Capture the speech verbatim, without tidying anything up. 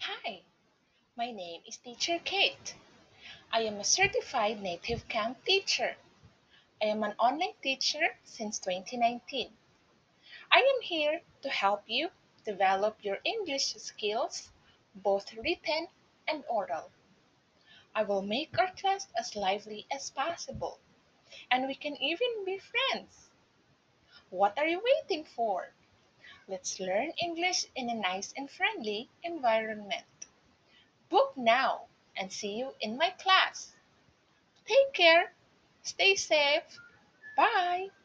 Hi, my name is Teacher Kate. I am a certified native camp teacher. I am an online teacher since twenty nineteen. I am here to help you develop your English skills, both written and oral. I will make our class as lively as possible, and we can even be friends. What are you waiting for? Let's learn English in a nice and friendly environment. Book now and see you in my class. Take care. Stay safe. Bye.